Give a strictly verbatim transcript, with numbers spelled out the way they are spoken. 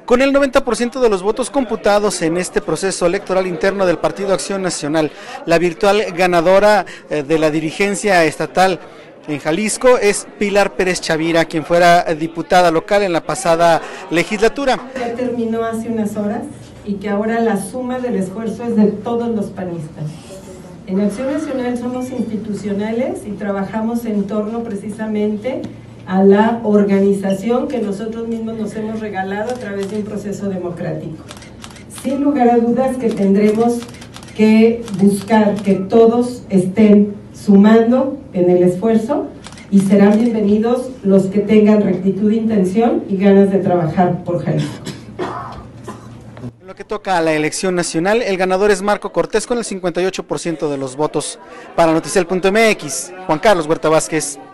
Con el noventa por ciento de los votos computados en este proceso electoral interno del Partido Acción Nacional, la virtual ganadora de la dirigencia estatal en Jalisco es Pilar Pérez Chavira, quien fuera diputada local en la pasada legislatura. Ya terminó hace unas horas y que ahora la suma del esfuerzo es de todos los panistas. En Acción Nacional somos institucionales y trabajamos en torno precisamente a la organización que nosotros mismos nos hemos regalado a través de un proceso democrático. Sin lugar a dudas que tendremos que buscar que todos estén sumando en el esfuerzo y serán bienvenidos los que tengan rectitud de intención y ganas de trabajar por Jalisco. En lo que toca a la elección nacional, el ganador es Marco Cortés con el cincuenta y ocho por ciento de los votos. Para Noticiel punto M X, Juan Carlos Huerta Vázquez.